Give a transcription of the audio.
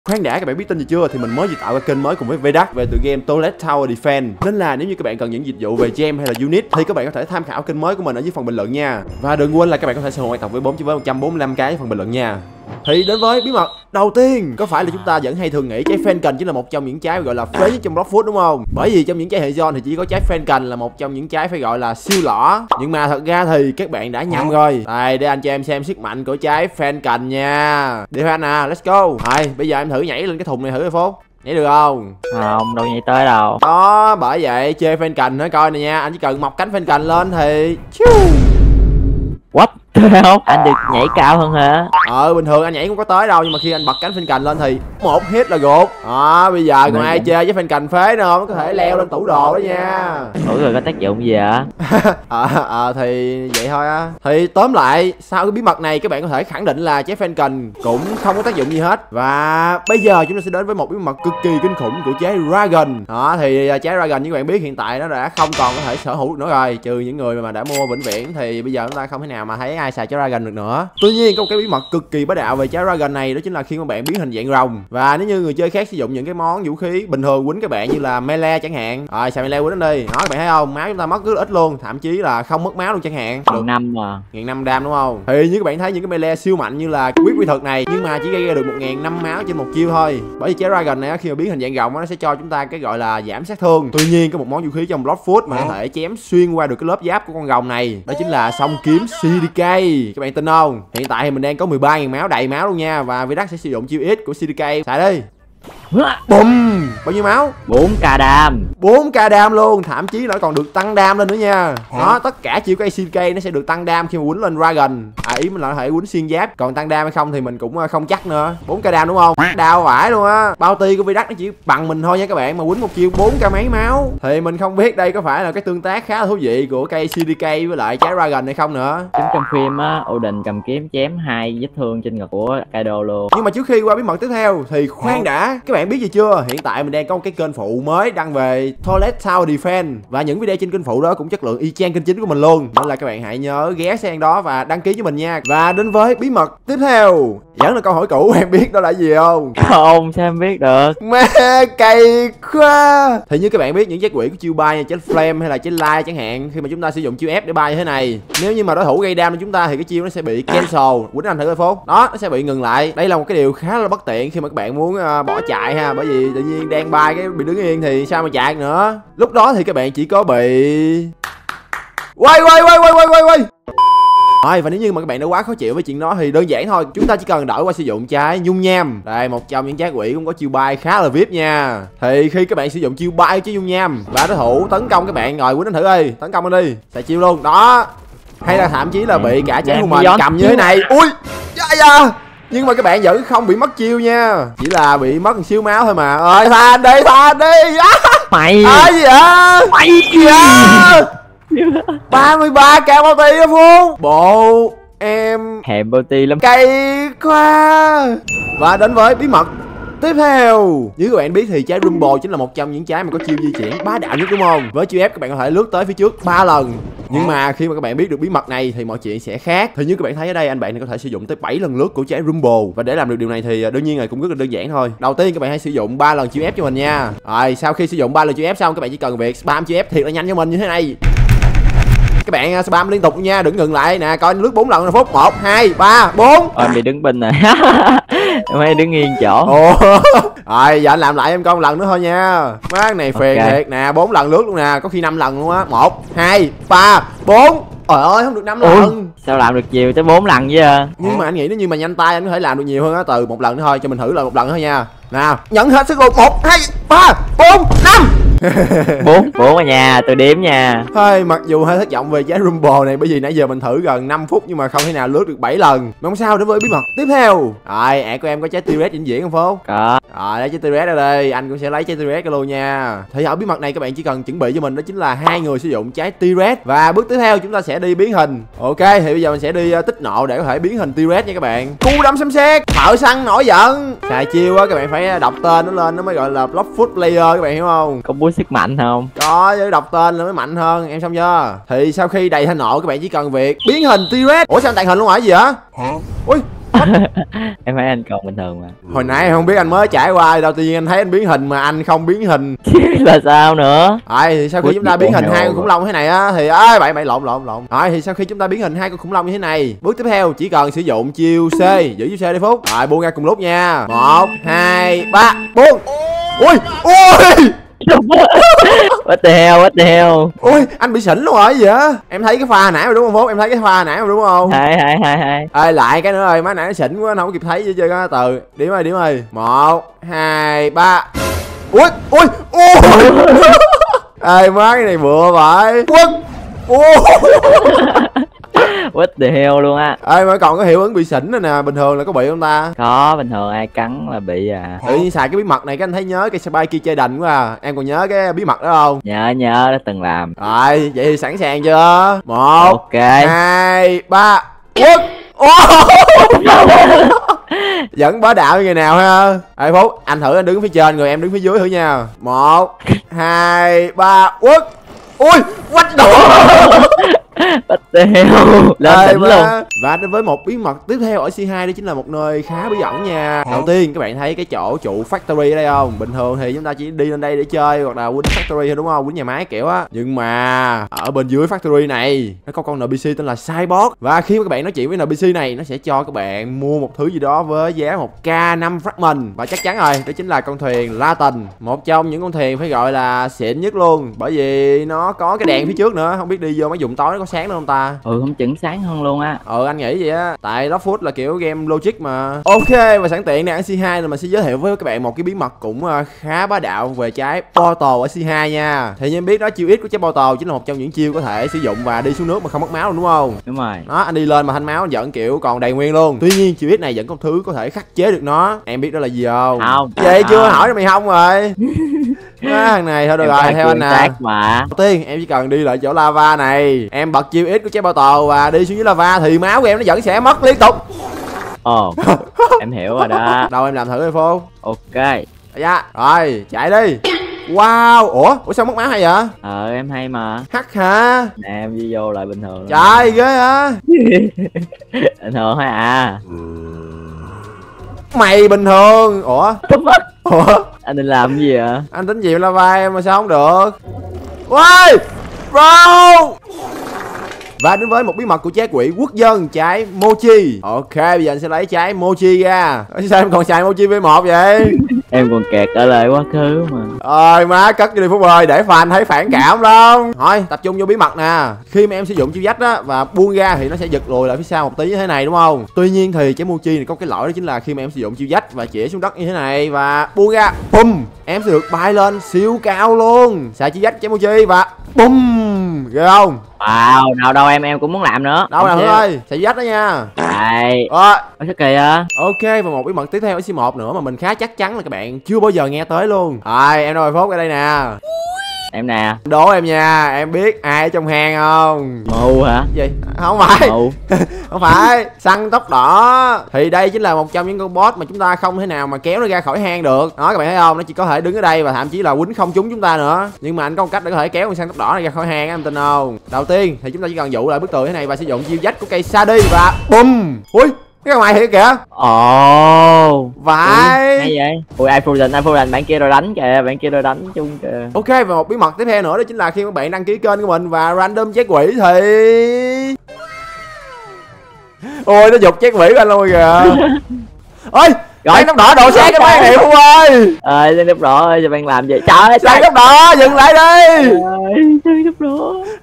Khoan đã, các bạn biết tin gì chưa? Thì mình mới vừa tạo ra kênh mới cùng với Vedac về tựa game Toilet Tower Defense. Nên là nếu như các bạn cần những dịch vụ về gem hay là unit thì các bạn có thể tham khảo kênh mới của mình ở dưới phần bình luận nha. Và đừng quên là các bạn có thể sở hữu tập với 4.145 cái phần bình luận nha. Thì đến với bí mật đầu tiên, có phải là chúng ta vẫn hay thường nghĩ trái Falcon chính là một trong những trái gọi là phế nhất trong Blox Fruit đúng không? Bởi vì trong những trái hệ Gion thì chỉ có trái Falcon là một trong những trái phải gọi là siêu lõ. Nhưng mà thật ra thì các bạn đã nhầm rồi. Đây, để anh cho em xem sức mạnh của trái Falcon nha. Đi thôi anh à, let's go. Rồi, bây giờ em thử nhảy lên cái thùng này thử coi Phúc. Nhảy được không? Không, đâu nhảy tới đâu. Đó, bởi vậy chơi Falcon nói coi nè nha. Anh chỉ cần mọc cánh Falcon lên thì What? Không, anh được nhảy cao hơn hả? Bình thường anh nhảy cũng có tới đâu, nhưng mà khi anh bật cánh Falcon lên thì một hit là gục. Bây giờ còn ai chơi với Falcon phế nữa không? Có thể leo lên tủ đồ đó nha. Ủa rồi có tác dụng gì ạ? Thì vậy thôi á. Thì tóm lại, sau cái bí mật này các bạn có thể khẳng định là trái Falcon cũng không có tác dụng gì hết. Và bây giờ chúng ta sẽ đến với một bí mật cực kỳ kinh khủng của trái Dragon. Thì trái Dragon như các bạn biết hiện tại nó đã không còn có thể sở hữu được nữa rồi, trừ những người mà đã mua vĩnh viễn thì bây giờ chúng ta không thể nào mà thấy ai xài trái Dragon được nữa. Tuy nhiên có một cái bí mật cực kỳ bá đạo về trái Dragon này, đó chính là khi các bạn biến hình dạng rồng. Và nếu như người chơi khác sử dụng những cái món vũ khí bình thường quýnh các bạn như là melee chẳng hạn, xài melee quýnh đi, các bạn thấy không, máu chúng ta mất rất ít luôn, thậm chí là không mất máu luôn chẳng hạn. Được 5 mà 1.500 đam đúng không? Thì như các bạn thấy những cái melee siêu mạnh như là quyết quy thực này, nhưng mà chỉ gây ra được 1.500 máu trên một chiêu thôi. Bởi vì trái Dragon này khi mà biến hình dạng rồng nó sẽ cho chúng ta cái gọi là giảm sát thương. Tuy nhiên có một món vũ khí trong Blox Fruit mà có thể chém xuyên qua được cái lớp giáp của con rồng này, đó chính là song kiếm CDK. Các bạn tin không? Hiện tại thì mình đang có 13.000 máu, đầy máu luôn nha. Và Vedac sẽ sử dụng chiêu X của CDK. Xài đi. Bùm! Bao nhiêu máu? 4k đam. 4k đam luôn, thậm chí nó còn được tăng đam lên nữa nha. Đó, tất cả chiêu cây CDK nó sẽ được tăng đam khi mà quýnh lên Dragon. Ý mình là có thể quýnh xuyên giáp, còn tăng đam hay không thì mình cũng không chắc nữa. 4k đam đúng không? Đau vãi luôn á. Bounty của Vedac nó chỉ bằng mình thôi nha các bạn, mà quýnh một chiêu 4k mấy máu. Thì mình không biết đây có phải là cái tương tác khá là thú vị của cây CDK với lại trái Dragon hay không nữa. Giống trong phim á, Odin cầm kiếm chém 2 vết thương trên ngực của Kaido luôn. Nhưng mà trước khi qua bí mật tiếp theo thì khoan đã, các bạn biết gì chưa? Hiện tại mình đang có một cái kênh phụ mới đăng về Toilet Tower Defense, và những video trên kênh phụ đó cũng chất lượng y chang kênh chính của mình luôn, nên là các bạn hãy nhớ ghé sang đó và đăng ký cho mình nha. Và đến với bí mật tiếp theo, vẫn là câu hỏi cũ, em biết đó là gì không? Không, sao em biết được? Mẹ cày quá. Thì như các bạn biết những trái quỷ của chiêu bay như trái flame hay là trái light chẳng hạn, khi mà chúng ta sử dụng chiêu F để bay như thế này, nếu như mà đối thủ gây đam cho chúng ta thì cái chiêu nó sẽ bị cancel. Quýnh anh thử coi Phúc. Đó, nó sẽ bị ngừng lại. Đây là một cái điều khá là bất tiện khi mà các bạn muốn bỏ chạy ha, bởi vì tự nhiên đang bay cái bị đứng yên thì sao mà chạy nữa. Lúc đó thì các bạn chỉ có bị quay. Và nếu như mà các bạn đã quá khó chịu với chuyện đó thì đơn giản thôi, chúng ta chỉ cần đổi qua sử dụng trái nhung nham. Đây, một trong những trái quỷ cũng có chiêu bay khá là VIP nha. Thì khi các bạn sử dụng chiêu bay với nhung nham và đối thủ tấn công các bạn, rồi quýnh đánh thử đi, tấn công lên đi, xài chiêu luôn đó. Hay là thậm chí là bị cả trái mình cầm như thế này. Ui da. Nhưng mà các bạn vẫn không bị mất chiêu nha, chỉ là bị mất một xíu máu thôi mà. Ơi tha đi. Mày gì vậy? Mày gì vậy? 33k bounty đó Phú. Bộ em thèm bounty lắm, cay quá. Và đến với bí mật tiếp theo, như các bạn biết thì trái Rumble chính là một trong những trái mà có chiêu di chuyển bá đạo nhất đúng không? Với chiêu F các bạn có thể lướt tới phía trước 3 lần. Nhưng mà khi mà các bạn biết được bí mật này thì mọi chuyện sẽ khác. Thì như các bạn thấy ở đây, anh bạn này có thể sử dụng tới 7 lần lướt của trái Rumble. Và để làm được điều này thì đương nhiên là cũng rất là đơn giản thôi. Đầu tiên các bạn hãy sử dụng 3 lần chiêu F cho mình nha. Rồi sau khi sử dụng 3 lần chiêu F xong, các bạn chỉ cần việc spam chiêu F thiệt là nhanh cho mình như thế này. Các bạn spam liên tục nha, đừng ngừng lại nè, coi lướt 4 lần rồi Phúc. 1 2 3 4. Em bị đứng bên này. Em hay đứng yên chỗ. Rồi giờ anh làm lại em con lần nữa thôi nha. Má này phiền thiệt nè, 4 lần lướt luôn nè, có khi 5 lần luôn á. 1 2 3 4. Trời ơi, không được 5 lần. Sao làm được nhiều tới 4 lần vậy à? Nhưng mà anh nghĩ nếu như mà nhanh tay anh có thể làm được nhiều hơn á. Từ 1 lần nữa thôi, cho mình thử lại 1 lần nữa thôi nha. Nào, nhận hết sức luôn. 1 2 3 4 5. 4 ở nhà, tôi đếm nha. Thôi mặc dù hơi thất vọng về trái Rumble này, bởi vì nãy giờ mình thử gần 5 phút nhưng mà không thể nào lướt được 7 lần. Mà không sao, đến với bí mật tiếp theo. Rồi, của em có trái T-Rex vĩnh viễn không Phúc? Có. Rồi, lấy trái T-Rex ra đây, anh cũng sẽ lấy trái T-Rex luôn nha. Thì ở bí mật này các bạn chỉ cần chuẩn bị cho mình đó chính là 2 người sử dụng trái T-Rex. Và bước tiếp theo chúng ta sẽ đi biến hình. Ok, thì bây giờ mình sẽ đi tích nộ để có thể biến hình T-Rex nha các bạn. Cu đâm xem xét, thợ săn nổi giận. Xài chiêu á các bạn phải đọc tên nó lên nó mới gọi là Blox Fruit player, các bạn hiểu không? Có boost sức mạnh không? Có, với đọc tên là mới mạnh hơn, em xong chưa? Thì sau khi đầy thanh nộ các bạn chỉ cần việc biến hình T-Rex. Ủa sao anh tàng hình luôn hả? Gì hả? Ui, Em thấy anh còn bình thường mà. Hồi nãy không biết anh mới trải qua đâu, tự nhiên anh thấy anh biến hình mà anh không biến hình. Là sao nữa? Thì sau khi chúng ta biến hình hai con khủng long thế này á thì bậy lộn. Thì sau khi chúng ta biến hình hai con khủng long như thế này, bước tiếp theo chỉ cần sử dụng chiêu C, giữ chiêu C đi Phúc. Rồi buông ra cùng lúc nha. 1 2 3 buông. Ui. What the hell. Ui, anh bị xỉn luôn rồi gì vậy? Em thấy cái pha hồi nãy rồi đúng không Phúc? Em thấy cái pha hồi nãy rồi đúng không? Hai. Lại cái nữa rồi, má nãy nó xỉn quá, nó không kịp thấy gì chơi á. Từ điểm ơi. 1 2 3. Ui. Má cái này bựa vậy. What the hell luôn á. Mà còn có hiệu ứng bị xỉn này nè, bình thường là có bị không ta? Có, bình thường ai cắn là bị à. Tự nhiên xài cái bí mật này cái anh thấy nhớ cái spy kia chơi đành quá à. Em còn nhớ cái bí mật đó không? Nhớ đã từng làm. Rồi, vậy thì sẵn sàng chưa? 1 Ok. 2 3. Vẫn bá đạo như ngày nào ha. Phúc, anh thử anh đứng phía trên rồi em đứng phía dưới thử nha. 1 2 3 quất. Ui, quách đồ. Bắt đeo lên đỉnh luôn. Và đến với một bí mật tiếp theo ở C2, đó chính là một nơi khá bí ẩn nha. Đầu tiên các bạn thấy cái chỗ trụ factory ở đây không? Bình thường thì chúng ta chỉ đi lên đây để chơi hoặc là quýnh factory thôi đúng không? Quýnh nhà máy kiểu á. Nhưng mà ở bên dưới factory này nó có con NPC tên là Cyborg. Và khi mà các bạn nói chuyện với NPC này, nó sẽ cho các bạn mua một thứ gì đó với giá 1k5 fragment. Và chắc chắn rồi, đó chính là con thuyền Latin. Một trong những con thuyền phải gọi là xịn nhất luôn, bởi vì nó có cái đèn phía trước nữa. Không biết đi vô mấy vùng tối nó có sáng nữa không ta? Không chừng sáng hơn luôn á. Anh nghĩ vậy á, tại đó Food là kiểu game logic mà. Ok, và sẵn tiện này ở C2 là mình sẽ giới thiệu với các bạn một cái bí mật cũng khá bá đạo về trái Portal ở C2 nha. Thì như em biết đó, chiêu X của trái Portal chính là một trong những chiêu có thể sử dụng và đi xuống nước mà không mất máu luôn đúng không? Đúng rồi. Đó, anh đi lên mà thanh máu vẫn kiểu còn đầy nguyên luôn. Tuy nhiên chiêu X này vẫn có thứ có thể khắc chế được nó. Em biết đó là gì không? Không. Vậy chưa hỏi rồi mày không rồi. Thằng này thôi được rồi, theo anh nè. Đầu tiên em chỉ cần đi lại chỗ lava này, em bật chiêu X của trái Portal và đi xuống dưới lava thì máu của em nó vẫn sẽ mất liên tục. Em hiểu rồi đó. Đâu em làm thử đi Phô. Ok. Dạ, rồi chạy đi. Wow, ủa sao mất máu hay vậy? Em hay mà. Hắc hả? Nè em đi vô lại bình thường. Trời ghê hả? Bình thường thôi à. Mày bình thường. Ủa Anh định làm gì vậy? Anh tính dìm lava em mà sao không được? Ôi bro. Và đến với một bí mật của trái quỷ quốc dân, trái Mochi. Ok, bây giờ anh sẽ lấy trái Mochi ra. Sao em còn xài Mochi V1 vậy? Em còn kẹt ở lại quá khứ mà. Má cất đi Phúc ơi, để fan thấy phản cảm lắm. Thôi tập trung vô bí mật nè. Khi mà em sử dụng chiêu dách á và buông ra thì nó sẽ giật lùi lại phía sau một tí như thế này đúng không? Tuy nhiên thì trái Mochi này có cái lỗi đó chính là khi mà em sử dụng chiêu dách và chĩa xuống đất như thế này và buông ra, bum, em sẽ được bay lên siêu cao luôn. Xài chiêu dách trái Mochi và bum, ghê không? Wow, đâu em cũng muốn làm nữa. Đâu nào Hương ơi, xài chiêu dách đó nha. Đây. Sao kỳ á? Ok, và một bí mật tiếp theo ở C1 nữa mà mình khá chắc chắn là các bạn chưa bao giờ nghe tới luôn. Em đâu rồi Phúc, ở đây nè. Em nè. Đố em nha, em biết ai ở trong hang không? Mù hả? Gì? Không phải. Mù. Không phải, săn tóc đỏ. Thì đây chính là một trong những con boss mà chúng ta không thể nào mà kéo nó ra khỏi hang được. Đó các bạn thấy không? Nó chỉ có thể đứng ở đây và thậm chí là quýnh không trúng chúng ta nữa. Nhưng mà anh có một cách để có thể kéo con săn tóc đỏ này ra khỏi hang, em tin không? Đầu tiên thì chúng ta chỉ cần dụ lại bức tường thế này và sử dụng chiêu dách của cây sa đi và bum. Ui, cái con mày thiệt kìa. Vậy. Hay vậy. Ui, iPhone bạn kia rồi đánh kìa, bạn kia rồi đánh chung kìa. Ok, và một bí mật tiếp theo nữa đó chính là khi các bạn đăng ký kênh của mình và random chết quỷ thì ôi nó giục chết quỷ của anh luôn kìa. Ôi rồi tóc đỏ đồ sáng cái máy này Phú ơi. Lên tóc đỏ ơi, cho bạn làm gì? Trời ơi, sáng tóc đỏ dừng lại đi. Trời tóc đỏ.